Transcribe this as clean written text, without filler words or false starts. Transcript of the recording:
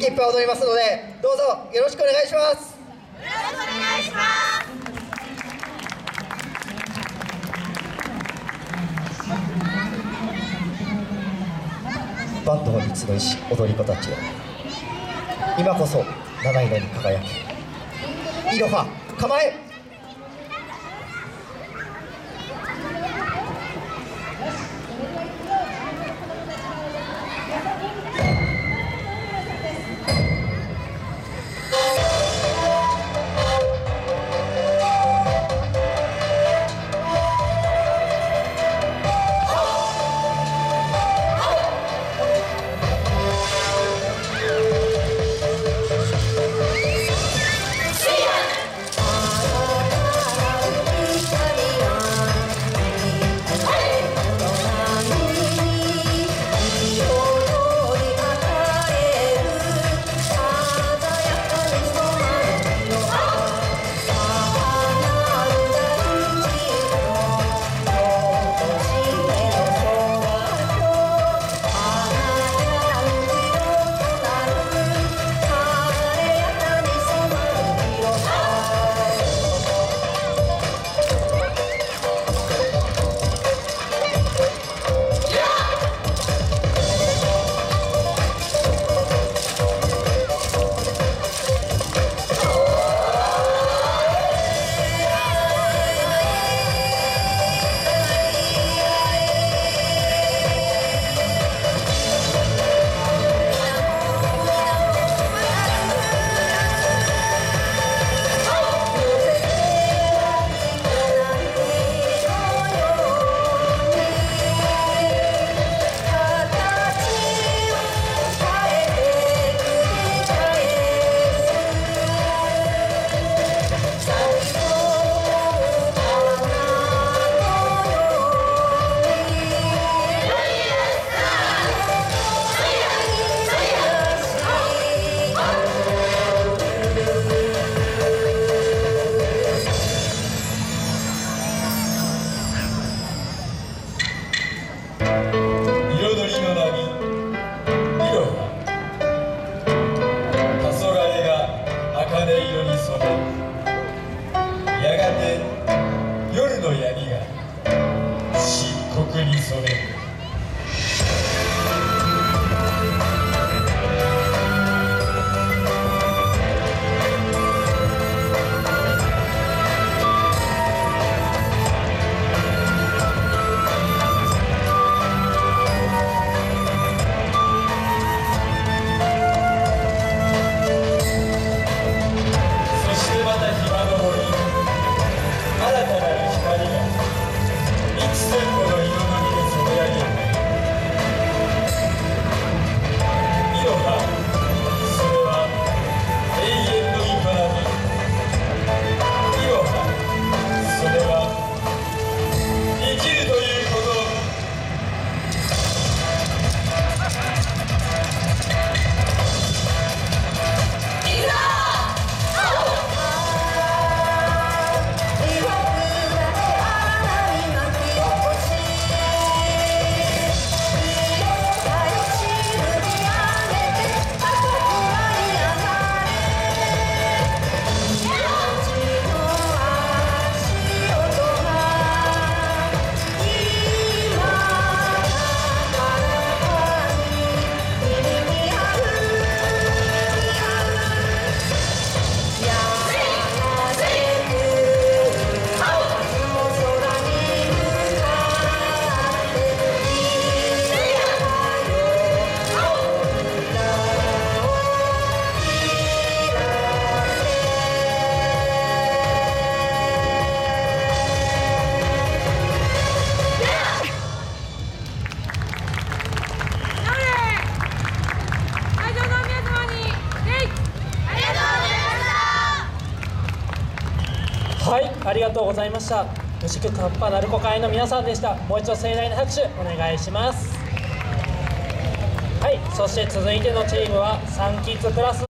いっぱい踊りますので、どうぞよろしくお願いします。 よろしくお願いします。 バンドに集いし踊り子たちよ、今こそ七色に輝け。いろは構え。 やがて夜の闇が漆黒に染める。 はい、ありがとうございました。牛久カッパ鳴子会の皆さんでした。もう一度盛大な拍手お願いします。はい、そして続いてのチームはサンキッズプラス